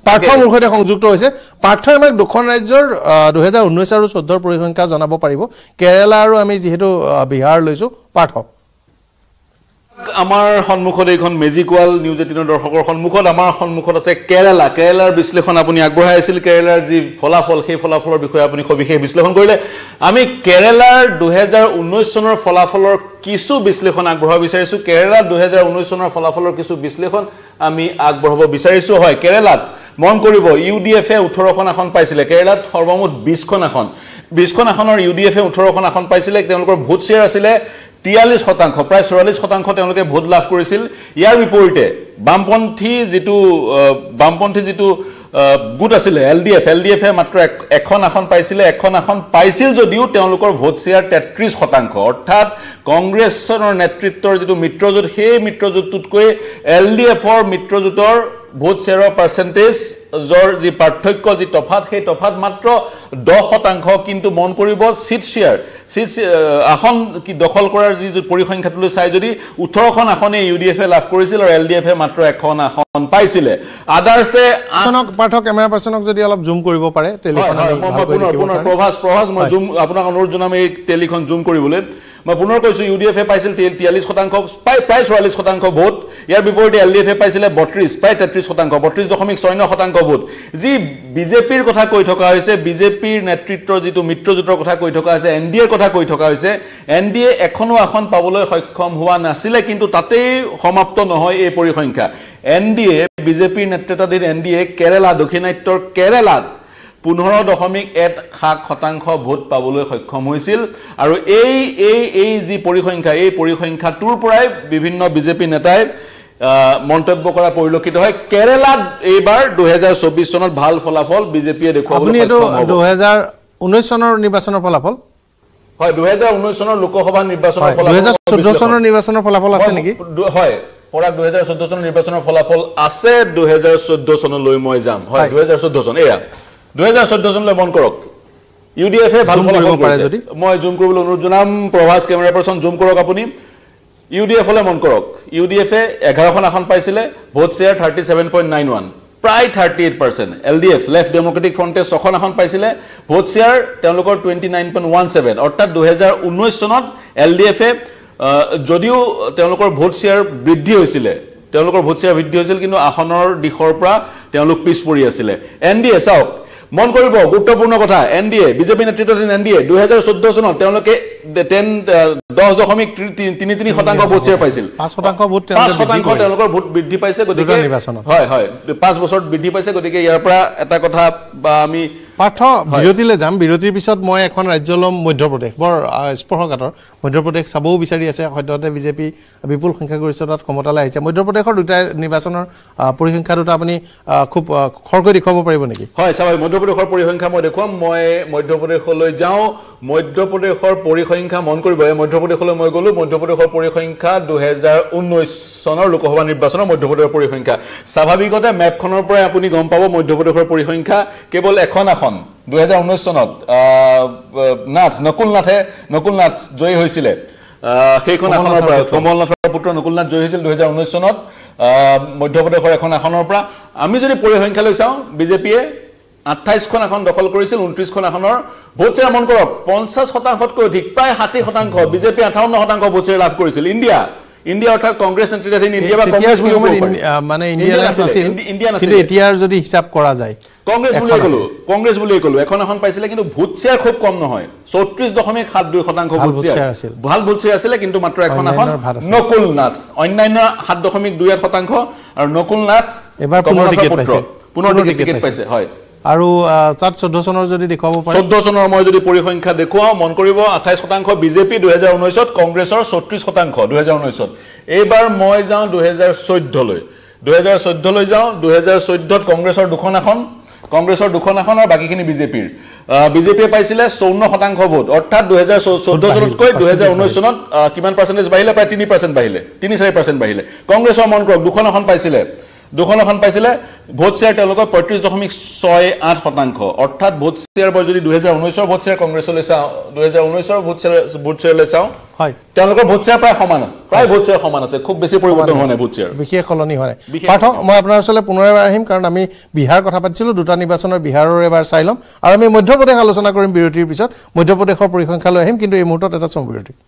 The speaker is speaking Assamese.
পাৰ্থ মোৰ সৈতে সংযুক্ত হৈছে পাৰ্থই আমাক দুখন ৰাজ্যৰ 2019 আৰু 14 পৰিসংখ্যা জনাব পাৰিব কেৰালা আৰু আমি যেহেতু বিহাৰ লৈছো পাৰ্থ আমাৰ সন্মুখত এইখন মেজিকৱাল নিউজ 18 দৰ্শকৰ সন্মুখত আমাৰ সন্মুখত আছে কেৰালাৰ বিশ্লেষণ আপুনি আগবঢ়াই আছিল কেৰালাৰ যি ফলাফল সেই ফলাফলৰ বিষয়ে আপুনি সবিশেষ বিশ্লেষণ কৰিলে আমি কেৰালাৰ 2019 চনৰ ফলাফলৰ কিছু বিশ্লেষণ আগবঢ়াব বিচাৰিছো কেৰালাৰ 2019 চনৰ ফলাফলৰ কিছু বিশ্লেষণ আমি আগবঢ়াব বিচাৰিছো হয় কেৰালাত মন কৰিব ইউডিএফ এ 18খন আসন পাইছিলে কেৰালাত সৰ্বমুঠ 20খন আসন 20খন আসনৰ ইউডিএফ এ 18খন আসন পাইছিলে তেওঁলোকৰ ভোট শেয়াৰ আছিলে 43% প্ৰায় 44% তেওঁলোকে ভোট লাভ কৰিছিল ইয়াৰ বিপৰীতে বামপন্থী যিটো গুট আছিলে এলডিএফ এ মাত্ৰ এখন আসন পাইছিলে এখন আসন পাইছিল যদিও তেওঁলোকৰ ভোট শেয়াৰ 33% অৰ্থাৎ কংগ্ৰেছৰ নেতৃত্বৰ যিটো মিত্ৰজোঁট সেই মিত্ৰজোঁটতকৈ এলডিএফৰ মিত্ৰজোঁটৰ ভোট শেয়াৰৰ পাৰ্চেন্টেজ জৰ যি পাৰ্থক্য যি তফাত সেই তফাত মাত্ৰ 10% কিন্তু মন কৰিব সিট শেয়াৰ আসন কি দখল কৰাৰ যি পৰিসংখ্যাটোলৈ চাই যদি 18খন আসনে ইউডিএফ এ লাভ কৰিছিল আৰু এলডিএফ এ মাত্ৰ এখন আসন পাইছিলে আদাৰছে আসনক পাৰ্থ কেমেৰা পাৰ্চনক যদি অলপ জুম কৰিব পাৰে টেলিফোনত পুনৰ প্ৰভাস মই জুম আপোনাক অনুৰোধ জনাম এই টেলিখন জুম কৰিবলৈ মই পুনৰ কৈছো ইউডিএফ এ পাইছিল 43% প্ৰায় 44% ভোট ইয়াৰ বিপৰীতে এলডিএফ এ পাইছিল 32 প্ৰায় 33% 32.69% ভোট যি বিজেপিৰ কথা কৈ থকা হৈছে বিজেপিৰ নেতৃত্বৰ যিটো মিত্ৰজোঁটৰ কথা কৈ থকা হৈছে এনডিএৰ কথা কৈ থকা হৈছে এনডিএ এখনো আসন পাবলৈ সক্ষম হোৱা নাছিলে কিন্তু তাতেই সমাপ্ত নহয় এই পৰিসংখ্যা এনডিএ বিজেপিৰ নেতৃত্বাধীন এনডিএ কেৰালা দক্ষিণাত্যৰ কেৰালাত 15.17% ভোট পাবলৈ সক্ষম হৈছিল আৰু এই যি পৰিসংখ্যা এই পৰিসংখ্যাটোৰ পৰাই বিভিন্ন বিজেপি নেতাই মন্তব্য কৰা পৰিলক্ষিত হয় কেৰালাত এইবাৰ 2024 চনত ভাল ফলাফল বিজেপিয়ে দেখুৱাবলৈ সক্ষম হ'ব 2019 চনৰ নিৰ্বাচনৰ ফলাফল হয় 2019 চনৰ লোকসভা নিৰ্বাচনৰ ফলাফল 2014 চনৰ নিৰ্বাচনৰ ফলাফল আছে নেকি হয় পৰাগ 2014 চনৰ নিৰ্বাচনৰ ফলাফল আছে 2014 চনলৈ মই যাম হয় 2014 চন এয়া 2014 চনলৈ মন কৰক ইউডিএফ এ ভাল ফলাফল কৰিছে মই জুম কৰিবলৈ অনুৰোধ জনাম প্ৰভাস কেমেৰা পাৰ্চন জুম কৰক আপুনি ইউডিএফ হলে মন কৰক ইউডিএফ এ 11খন আসন পাইছিলে ভোট শেয়াৰ 37.91 প্ৰায় 38% এলডিএফ লেফট ডেমক্ৰেটিক ফ্ৰণ্টে 6খন আসন পাইছিলে ভোট শেয়াৰ তেওঁলোকৰ 29.17 অৰ্থাৎ 2019 চনত এলডিএফ এ যদিও তেওঁলোকৰ ভোট শেয়াৰ বৃদ্ধি হৈছিল কিন্তু আসনৰ দিশৰ পৰা তেওঁলোক পিছ পৰি আছিল এনডিএ চাওক মন কৰিব গুৰুত্বপূৰ্ণ কথা এনডিএ বিজেপি নেতৃত্বাধীন এনডিএ 2014 চনত তেওঁলোকে 10.33% ভোট শেয়াৰ পাইছিল 5% ভোট তেওঁলোকৰ ভোট বৃদ্ধি পাইছে গতিকে হয় 5 বছৰত বৃদ্ধি পাইছে গতিকে ইয়াৰ পৰা এটা কথা বা আমি পাৰ্থ বিৰতিলৈ যাম বিৰতিৰ পিছত মই এখন ৰাজ্য লম মধ্যপ্ৰদেশ বৰ স্পৰ্শকাতৰ মধ্যপ্ৰদেশ চাবও বিচাৰি আছে সদ্যহতে বিজেপি বিপুল সংখ্যাগৰিষ্ঠতাত ক্ষমতালৈ আহিছে মধ্যপ্ৰদেশৰ দুটা নিৰ্বাচনৰ পৰিসংখ্যা দুটা আপুনি খুব খৰকৈ দেখুৱাব পাৰিব নেকি হয় স্বাভাৱিক মধ্যপ্ৰদেশৰ পৰিসংখ্যা মই দেখুৱাম মই মধ্যপ্ৰদেশলৈ যাওঁ মধ্যপ্ৰদেশৰ পৰিসংখ্যা মন কৰিব মধ্যপ্ৰদেশলৈ মই গলো মধ্যপ্ৰদেশৰ পৰিসংখ্যা 2019 চনৰ লোকসভা নিৰ্বাচনৰ মধ্যপ্ৰদেশৰ পৰিসংখ্যা স্বাভাৱিকতে মেপখনৰ পৰা আপুনি গম পাব মধ্যপ্ৰদেশৰ পৰিসংখ্যা কেৱল এখন আসন 2019 চনত নকুলনাথ জয়ী হৈছিল সেইখন আসনৰ পৰা কমলনাথৰ পুত্ৰ নকুলনাথ জয়ী হৈছিল 2019 চনত মধ্যপ্ৰদেশৰ এখন আসনৰ পৰা আমি যদি পৰিসংখ্যালৈ চাওঁ বিজেপিয়ে 28খন আসন দখল কৰিছিল 29খন আসনৰ ভোট শেয়াৰ মন কৰক 50%তকৈ অধিক প্ৰায় 60% বিজেপি 58% ভোট শেয়াৰ লাভ কৰিছিল ইণ্ডিয়া অৰ্থাৎ কংগ্ৰেছ নেতৃত্বাধীন ইণ্ডিয়া বা কংগ্ৰেছ মানে ইণ্ডিয়া আছিল কিন্তু এতিয়াৰ যদি হিচাপ কৰা যায় কংগ্ৰেছ বুলি কলো এখন এখন পাইছিলে কিন্তু ভোট শেয়াৰ খুব কম নহয় 34.72% ভোট শেয়াৰ আছিল ভাল ভোট শেয়াৰ আছিল কিন্তু মাত্ৰ এখন এখন নকুলনাথ অন্যান্য 7.28% আৰু নকুলনাথ এবাৰ পুনৰ টিকেট পাইছে হয় আৰু তাত 14 চনৰ যদি দেখুৱাব পাৰে 14 চনৰ মই যদি পৰিসংখ্যা দেখুৱাও মন কৰিব 28% বিজেপি 2019 ত কংগ্ৰেছৰ 36% 2019 ত এইবাৰ মই যাওঁ 2014 লৈ যাওঁ 2014 ত কংগ্ৰেছৰ দুখন আসন আৰু বাকিখিনি বিজেপিয়ে পাইছিলে 54% ভোট অৰ্থাৎ 2014 চনতকৈ 2019 চনত কিমান পাৰ্চেন্টেজ বাঢ়িলে প্ৰায় 3% বাঢ়িলে 3-4% বাঢ়িলে কংগ্ৰেছৰ মন কৰক দুখন আসন পাইছিলে দুখন এখন পাইছিলে ভোট শ্বেয়াৰ তেওঁলোকৰ 35.68%, অৰ্থাৎ ভোট শ্বেয়াৰ বই যদি 2019 ভোট শ্বেয়াৰ কংগ্ৰেছলৈ চাওঁ 2019 ভোট শ্বেয়াৰলৈ চাওঁ হয় তেওঁলোকৰ ভোট শ্বেয়াৰ প্ৰায় ভোট শ্বেয়াৰ সমান আছে, খুব বেছি পৰিৱৰ্তন হোৱা নাই ভোট শ্বেয়াৰ, বিশেষ সলনি হোৱা নাই। পাৰ্থ, মই আপোনাৰ ওচৰলৈ পুনৰ এবাৰ আহিম কাৰণ আমি বিহাৰ কথা পাতিছিলোঁ, দুটা নিৰ্বাচনৰ বিহাৰৰ এবাৰ চাই ল'ম আৰু আমি মধ্যপ্ৰদেশ আলোচনা কৰিম বিৰতিৰ পিছত। মধ্যপ্ৰদেশৰ পৰিসংখ্যালৈ আহিম, কিন্তু এই মুহূৰ্তত এটা চমু বিৰতি।